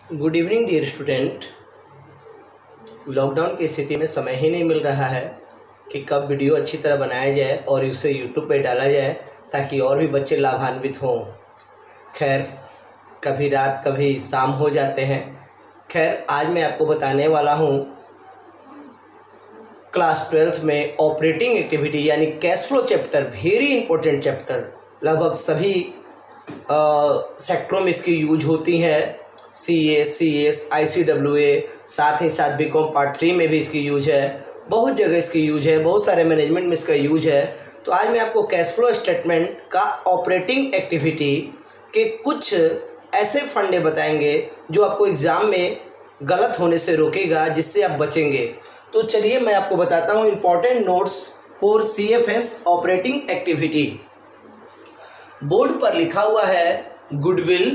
Good evening dear student. Lockdown की स्थिति में समय ही नहीं मिल रहा है कि कब वीडियो अच्छी तरह बनाया जाए और उसे यूट्यूब पे डाला जाए ताकि और भी बच्चे लाभान्वित हों। खैर, कभी रात कभी शाम हो जाते हैं। खैर, आज मैं आपको बताने वाला हूँ क्लास 12th में ऑपरेटिंग एक्टिविटी यानी cash flow chapter, very important chapter. लगभग सभी सेक्टरों में इसकी यूज होती है। CS, ICWA, साथ ही साथ BCom पार्ट 3 में भी इसकी यूज है। बहुत जगह इसकी यूज है, बहुत सारे मैनेजमेंट में इसका यूज है। तो आज मैं आपको कैश फ्लो स्टेटमेंट का ऑपरेटिंग एक्टिविटी के कुछ ऐसे फंडे बताएंगे जो आपको एग्ज़ाम में गलत होने से रोकेगा, जिससे आप बचेंगे। तो चलिए मैं आपको बताता हूँ important notes for CFS operating activity. Board पर लिखा हुआ है goodwill,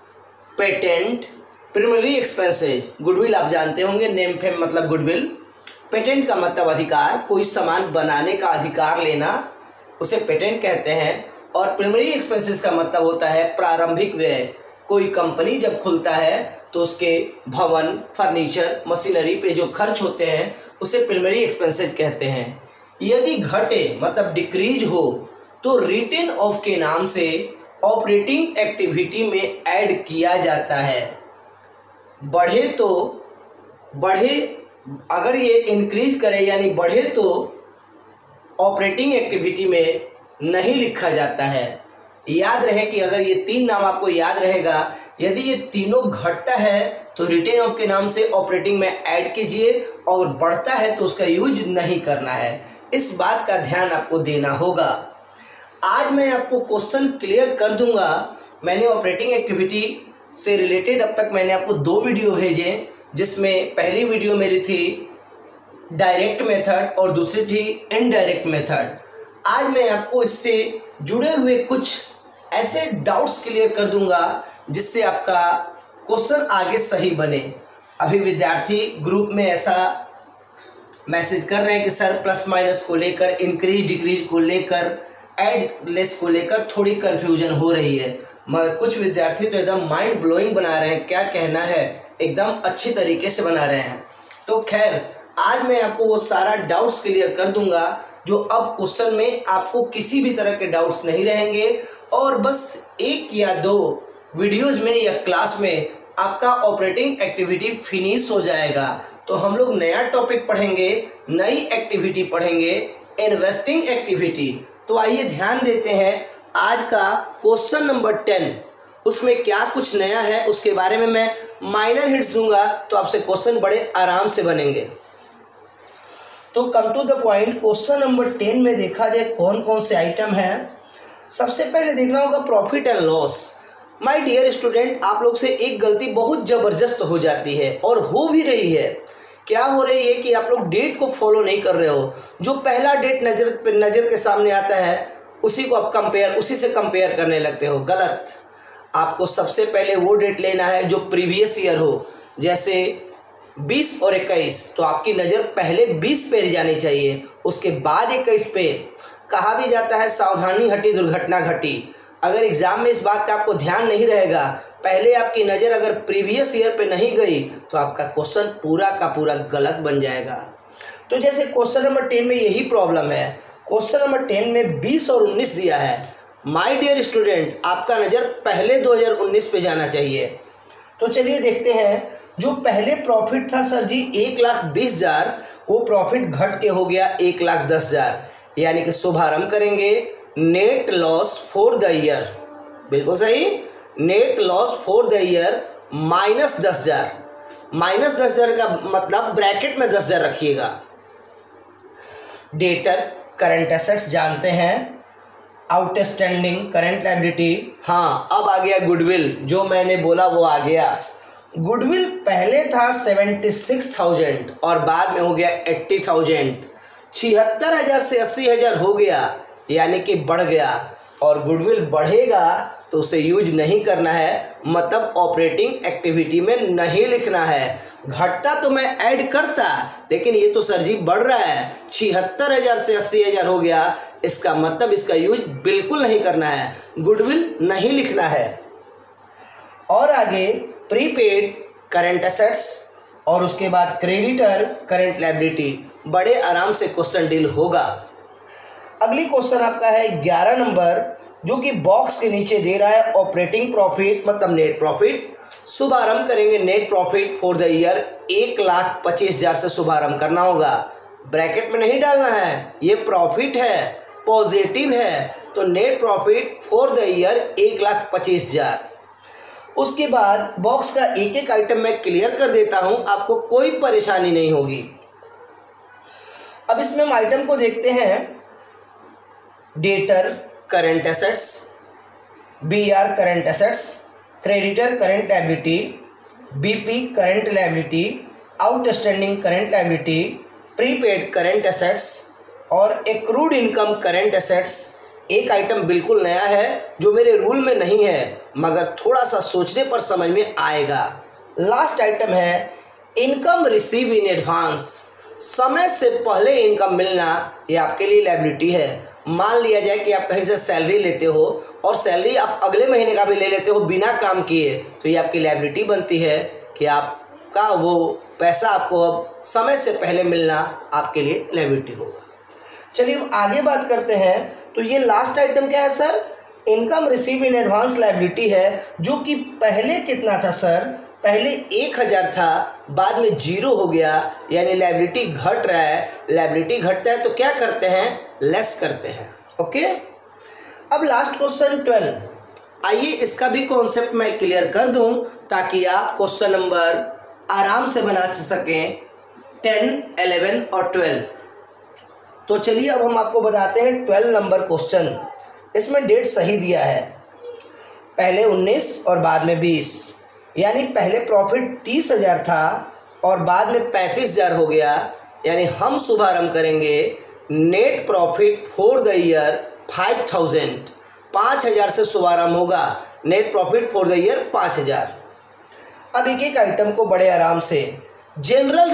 patent, primary expenses. Goodwill आप जानते होंगे, नेम फेम मतलब गुडविल। पेटेंट का मतलब अधिकार, कोई सामान बनाने का अधिकार लेना, उसे पेटेंट कहते हैं। और प्राइमरी एक्सपेंसेस का मतलब होता है प्रारंभिक व्यय। कोई कंपनी जब खुलता है तो उसके भवन, फर्नीचर, मशीनरी पे जो खर्च होते हैं उसे प्राइमरी एक्सपेंसेज कहते हैं। यदि घटे मतलब डिक्रीज हो तो रिटेन ऑफ के नाम से ऑपरेटिंग एक्टिविटी में ऐड किया जाता है। बढ़े तो बढ़े, अगर ये इंक्रीज करे यानी बढ़े तो ऑपरेटिंग एक्टिविटी में नहीं लिखा जाता है। याद रहे कि अगर ये तीन नाम आपको याद रहेगा, यदि ये तीनों घटता है तो रिटेन ऑफ के नाम से ऑपरेटिंग में ऐड कीजिए, और बढ़ता है तो उसका यूज नहीं करना है। इस बात का ध्यान आपको देना होगा। आज मैं आपको क्वेश्चन क्लियर कर दूंगा। मैंने ऑपरेटिंग एक्टिविटी से रिलेटेड अब तक मैंने आपको 2 वीडियो भेजे, जिसमें पहली वीडियो मेरी थी डायरेक्ट मेथड और दूसरी थी इनडायरेक्ट मेथड। आज मैं आपको इससे जुड़े हुए कुछ ऐसे डाउट्स क्लियर कर दूंगा जिससे आपका क्वेश्चन आगे सही बने। अभी विद्यार्थी ग्रुप में ऐसा मैसेज कर रहे हैं कि सर प्लस माइनस को लेकर, इंक्रीज डिक्रीज को लेकर, ऐड लेस को लेकर थोड़ी कन्फ्यूजन हो रही है, मगर कुछ विद्यार्थी तो एकदम माइंड ब्लोइंग बना रहे हैं। क्या कहना है, एकदम अच्छी तरीके से बना रहे हैं। तो खैर, आज मैं आपको वो सारा डाउट्स क्लियर कर दूंगा जो अब क्वेश्चन में आपको किसी भी तरह के डाउट्स नहीं रहेंगे, और बस 1 या 2 वीडियोज में या क्लास में आपका ऑपरेटिंग एक्टिविटी फिनिश हो जाएगा। तो हम लोग नया टॉपिक पढ़ेंगे, नई एक्टिविटी पढ़ेंगे, इन्वेस्टिंग एक्टिविटी। तो आइए ध्यान देते हैं आज का क्वेश्चन नंबर 10, उसमें क्या कुछ नया है उसके बारे में मैं माइनर हिंट्स दूंगा, तो आपसे क्वेश्चन बड़े आराम से बनेंगे। तो come to the point, question number 10 में देखा जाए कौन कौन से आइटम हैं। सबसे पहले देखना होगा profit and loss. My dear student, आप लोग से एक गलती बहुत ज़बरदस्त हो जाती है और हो भी रही है। क्या हो रही है कि आप लोग डेट को फॉलो नहीं कर रहे हो। जो पहला डेट नज़र के सामने आता है उसी को आप उसी से कंपेयर करने लगते हो। गलत। आपको सबसे पहले वो डेट लेना है जो प्रीवियस ईयर हो। जैसे 20 और 21, तो आपकी नज़र पहले 20 पे जानी चाहिए, उसके बाद 21 पे। कहा भी जाता है सावधानी हटी दुर्घटना घटी। अगर एग्जाम में इस बात का आपको ध्यान नहीं रहेगा, पहले आपकी नज़र अगर प्रीवियस ईयर पे नहीं गई तो आपका क्वेश्चन पूरा का पूरा गलत बन जाएगा। तो जैसे क्वेश्चन नंबर 10 में यही प्रॉब्लम है। क्वेश्चन नंबर 10 में 20 और 19 दिया है। माय डियर स्टूडेंट, आपका नज़र पहले 2019 पे जाना चाहिए। तो चलिए देखते हैं। जो पहले प्रॉफिट था सर जी 1,20,000, वो प्रॉफिट घट के हो गया 1,10,000, यानी कि शुभारंभ करेंगे net loss for the year. बिल्कुल सही, net loss for the year -10,000। -10,000 का मतलब ब्रैकेट में 10,000 रखिएगा। डेटर करंट एसेट्स जानते हैं, आउटस्टैंडिंग करंट लायबिलिटी। हाँ, अब आ गया गुडविल, जो मैंने बोला वो आ गया। गुडविल पहले था 76,000 और बाद में हो गया 80,000। 76,000 से 80,000 हो गया, यानी कि बढ़ गया। और गुडविल बढ़ेगा तो उसे यूज नहीं करना है, मतलब ऑपरेटिंग एक्टिविटी में नहीं लिखना है। घटता तो मैं ऐड करता, लेकिन ये तो सर जी बढ़ रहा है। 76,000 से 80,000 हो गया, इसका मतलब इसका यूज बिल्कुल नहीं करना है, गुडविल नहीं लिखना है। और आगे प्रीपेड करंट एसेट्स और उसके बाद क्रेडिटर करंट लायबिलिटी। बड़े आराम से क्वेश्चन डील होगा। अगली क्वेश्चन आपका है 11 नंबर, जो कि बॉक्स के नीचे दे रहा है ऑपरेटिंग प्रॉफिट मतलब नेट प्रॉफिट। शुभारंभ करेंगे net profit for the year 1,25,000 से शुभारंभ करना होगा। ब्रैकेट में नहीं डालना है, ये प्रॉफिट है, पॉजिटिव है, तो net profit for the year 1,25,000। उसके बाद बॉक्स का एक एक आइटम मैं क्लियर कर देता हूं, आपको कोई परेशानी नहीं होगी। अब इसमें हम आइटम को देखते हैं। Debtor current assets, BR current assets, creditor current liability, BP current liability, outstanding current liability, prepaid current assets और एक्रूड इनकम करंट एसेट्स। एक आइटम बिल्कुल नया है जो मेरे रूल में नहीं है, मगर थोड़ा सा सोचने पर समझ में आएगा। लास्ट आइटम है इनकम रिसीव इन एडवांस। समय से पहले इनकम मिलना, ये आपके लिए लायबिलिटी है। मान लिया जाए कि आप कहीं से सैलरी लेते हो और सैलरी आप अगले महीने का भी ले लेते हो बिना काम किए, तो ये आपकी लायबिलिटी बनती है कि आपका वो पैसा आपको अब समय से पहले मिलना आपके लिए लायबिलिटी होगा। चलिए आगे बात करते हैं। तो ये लास्ट आइटम क्या है sir? Income receive in advance liability है, जो कि पहले कितना था सर? पहले 1,000 था, बाद में 0 हो गया, यानी लायबिलिटी घट रहा है। लायबिलिटी घटता है तो क्या करते हैं? लेस करते हैं। ओके, अब लास्ट क्वेश्चन 12। आइए इसका भी कॉन्सेप्ट मैं क्लियर कर दूं ताकि आप क्वेश्चन नंबर आराम से बना सकें 10, 11 और 12। तो चलिए अब हम आपको बताते हैं 12 नंबर क्वेश्चन। इसमें डेट सही दिया है, पहले 19 और बाद में 20, यानी पहले प्रॉफिट 30,000 था और बाद में 35,000 हो गया। यानी हम शुभारंभ करेंगे net profit for the year 5,000। 5,000 से शुभारंभ होगा। Net profit for the year 5,000। अब एक एक आइटम को बड़े आराम से। जनरल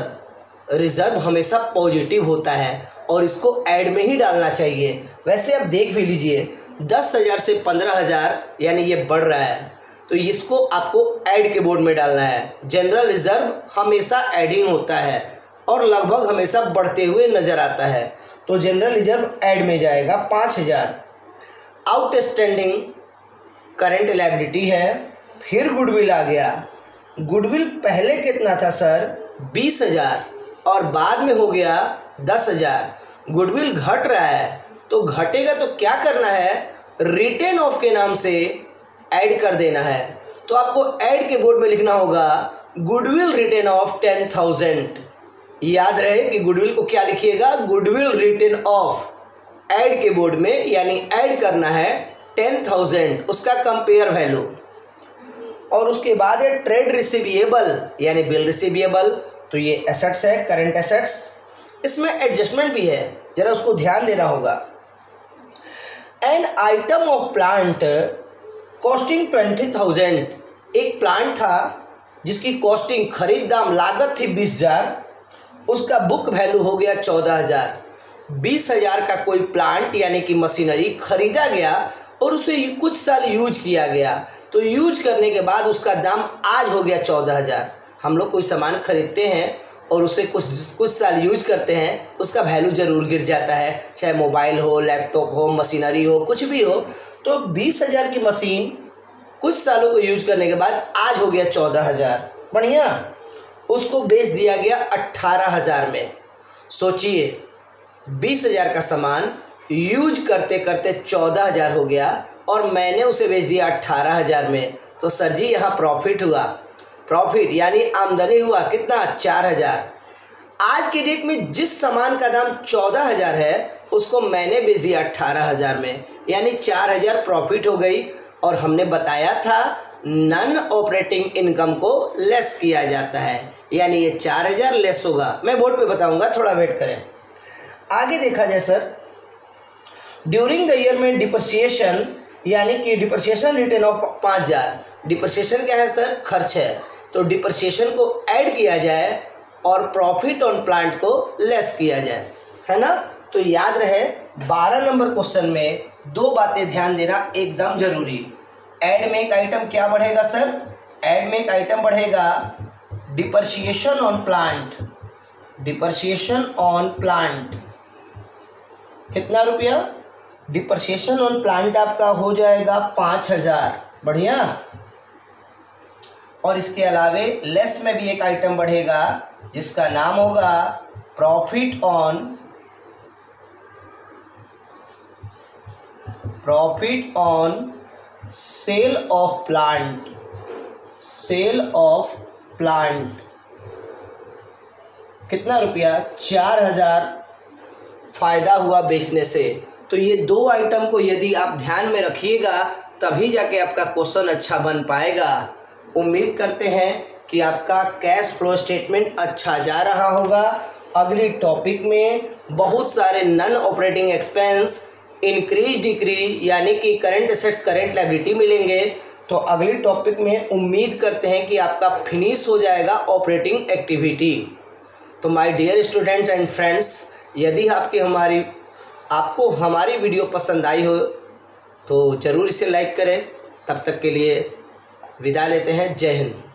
रिजर्व हमेशा पॉजिटिव होता है और इसको ऐड में ही डालना चाहिए। वैसे आप देख भी लीजिए 10,000 से 15,000, यानी ये बढ़ रहा है, तो इसको आपको ऐड के बोर्ड में डालना है। जनरल रिजर्व हमेशा एडिंग होता है और लगभग हमेशा बढ़ते हुए नजर आता है, तो जनरल रिजर्व ऐड में जाएगा 5,000। आउटस्टैंडिंग करंट लायबिलिटी है, फिर गुडविल आ गया। गुडविल पहले कितना था सर? 20,000 और बाद में हो गया 10,000। गुडविल घट रहा है, तो घटेगा तो क्या करना है? रिटेन ऑफ के नाम से ऐड कर देना है। तो आपको ऐड के बोर्ड में लिखना होगा गुडविल रिटेन ऑफ 10,000। याद रहे कि गुडविल को क्या लिखिएगा? गुडविल रिटेन ऑफ ऐड के बोर्ड में, यानी ऐड करना है 10,000 उसका कंपेयर वैल्यू। और उसके बाद है ट्रेड रिसीवेबल यानी बिल रिसीवेबल, तो ये एसेट्स है, करंट एसेट्स। इसमें एडजस्टमेंट भी है, जरा उसको ध्यान देना होगा। An item of plant costing 20,000। एक प्लांट था जिसकी कॉस्टिंग खरीद दाम लागत थी 20,000, उसका बुक वैल्यू हो गया 14,000। 20,000 का कोई प्लांट यानी कि मशीनरी खरीदा गया और उसे कुछ साल यूज किया गया, तो यूज करने के बाद उसका दाम आज हो गया 14,000। हम लोग कोई सामान खरीदते हैं और उसे कुछ साल यूज करते हैं, उसका वैल्यू ज़रूर गिर जाता है, चाहे मोबाइल हो, लैपटॉप हो, मशीनरी हो, कुछ भी हो। तो 20,000 की मशीन कुछ सालों को यूज करने के बाद आज हो गया 14,000। बढ़िया, उसको बेच दिया गया 18,000 में। सोचिए 20,000 का सामान यूज करते करते 14,000 हो गया और मैंने उसे बेच दिया 18,000 में, तो सर जी यहाँ प्रॉफिट हुआ। प्रॉफिट यानी आमदनी हुआ कितना? 4,000। आज की डेट में जिस सामान का दाम 14,000 है उसको मैंने बेच दिया 18,000 में, यानी 4,000 प्रॉफिट हो गई। और हमने बताया था नॉन ऑपरेटिंग इनकम को लेस किया जाता है, यानी ये 4,000 लेस होगा। मैं बोर्ड पे बताऊंगा, थोड़ा वेट करें। आगे देखा जाए सर, ड्यूरिंग द ईयर में डिप्रिसिएशन यानी कि डिप्रिसिएशन रिटर्न ऑफ 5,000। डिप्रिसिएशन क्या है सर? खर्च है, तो डिप्रिसिएशन को ऐड किया जाए और प्रॉफिट ऑन प्लांट को लेस किया जाए, है ना। तो याद रहे 12 नंबर क्वेश्चन में 2 बातें ध्यान देना एकदम जरूरी। ऐड में एक आइटम क्या बढ़ेगा सर? ऐड में एक आइटम बढ़ेगा depreciation on plant. Depreciation on plant कितना रुपया? डिप्रिसिएशन ऑन प्लांट आपका हो जाएगा 5,000। बढ़िया। और इसके अलावे लेस में भी एक आइटम बढ़ेगा जिसका नाम होगा profit on sale of plant. Sale of plant कितना रुपया? 4,000 फायदा हुआ बेचने से। तो ये दो आइटम को यदि आप ध्यान में रखिएगा तभी जाके आपका क्वेश्चन अच्छा बन पाएगा। उम्मीद करते हैं कि आपका कैश फ्लो स्टेटमेंट अच्छा जा रहा होगा। अगली टॉपिक में बहुत सारे non operating expense, increase decrease यानी कि करंट एसेट्स करंट लायबिलिटी मिलेंगे। तो अगली टॉपिक में उम्मीद करते हैं कि आपका फिनिश हो जाएगा ऑपरेटिंग एक्टिविटी। तो my dear students and friends, यदि आपको हमारी वीडियो पसंद आई हो तो ज़रूर इसे लाइक करें। तब तक के लिए विदा लेते हैं। जय हिंद।